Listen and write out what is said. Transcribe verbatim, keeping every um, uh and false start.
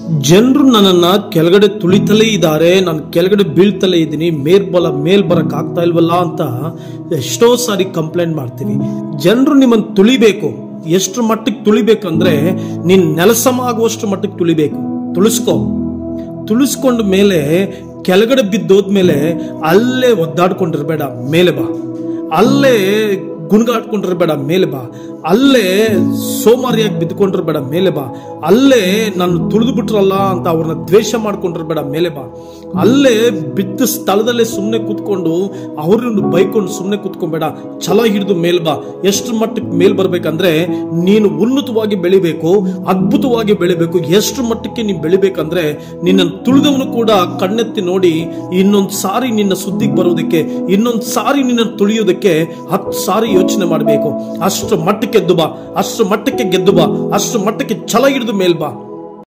ಜನರು ನನ್ನನ್ನ ಕೆಳಗಡೆ ತುಳಿತಲೇ ಇದ್ದಾರೆ, ನಾನು ಕೆಳಗಡೆ ಬೀಳ್ತಲೇ ಇದ್ದೀನಿ, ಮೇಲ್ಬಲ ಮೇಲ್ ಬರಕ್ ಆಗ್ತಾ ಇಲ್ವಲ್ಲ ಅಂತ ಎಷ್ಟೋ ಸಾರಿ ಕಂಪ್ಲೇಂಟ್ ಮಾಡ್ತೀವಿ. ಜನರು ನಿಮ್ಮನ್ನು ತುಳಿಬೇಕು. ಎಷ್ಟು ಮಟ್ಟಿಗೆ ತುಳಿಬೇಕಂದ್ರೆ ನೀನ್ ನೆಲಸಮ ಆಗುವಷ್ಟು ಮಟ್ಟಿಗೆ ತುಳಿಬೇಕು. ತುಳಿಸ್ಕೊ. ತುಳಿಸ್ಕೊಂಡ ಮೇಲೆ ಕೆಳಗಡೆ ಬಿದ್ದೋದ್ಮೇಲೆ ಅಲ್ಲೇ ಒದ್ದಾಡ್ಕೊಂಡಿರ್ಬೇಡ, ಮೇಲೆ ಬಾ. ಅಲ್ಲೇ ಗುಣಗಾಡ್ಕೊಂಡಿರ್ಬೇಡ, ಮೇಲೆ ಬಾ. ಅಲ್ಲೇ ಸೋಮಾರಿಯಾಗಿ ಬಿದ್ದುಕೊಂಡಿರ್ಬೇಡ, ಮೇಲೆ ಬಾ. ಅಲ್ಲೇ ನಾನು ತುಳಿದು ಬಿಟ್ರಲ್ಲ ಅಂತ ಅವ್ರನ್ನ ದ್ವೇಷ ಮಾಡ್ಕೊಂಡಿರ್ಬೇಡ, ಮೇಲೆ ಬಾ. ಅಲ್ಲೇ ಬಿದ್ದ ಸ್ಥಳದಲ್ಲೇ ಸುಮ್ಮನೆ ಕೂತ್ಕೊಂಡು ಅವ್ರನ್ನ ಬೈಕೊಂಡು ಸುಮ್ಮನೆ ಕೂತ್ಕೊಂಬೇಡ, ಛಲ ಹಿಡಿದು ಮೇಲ್ ಬಾ. ಎಷ್ಟು ಮಟ್ಟಕ್ಕೆ ಮೇಲ್ ಬರ್ಬೇಕಂದ್ರೆ ನೀನು ಉನ್ನತವಾಗಿ ಬೆಳಿಬೇಕು, ಅದ್ಭುತವಾಗಿ ಬೆಳಿಬೇಕು. ಎಷ್ಟು ಮಟ್ಟಕ್ಕೆ ನೀನು ಬೆಳಿಬೇಕಂದ್ರೆ ನಿನ್ನನ್ನು ತುಳಿದವನು ಕೂಡ ಕಣ್ಣೆತ್ತಿ ನೋಡಿ ಇನ್ನೊಂದು ಸಾರಿ ನಿನ್ನ ಸುದ್ದಿಗೆ ಬರೋದಕ್ಕೆ, ಇನ್ನೊಂದು ಸಾರಿ ನಿನ್ನ ತುಳಿಯೋದಕ್ಕೆ ಹತ್ತು ಸಾರಿ ಯೋಚನೆ ಮಾಡಬೇಕು. ಅಷ್ಟು ಮಟ್ಟಕ್ಕೆ ಗೆದ್ದು ಬಾ, ಅಷ್ಟು ಮಟ್ಟಕ್ಕೆ ಗೆದ್ದು ಬಾ, ಅಷ್ಟು ಮಟ್ಟಕ್ಕೆ ಛಲ ಹಿಡಿದು ಮೇಲ್ ಬಾ.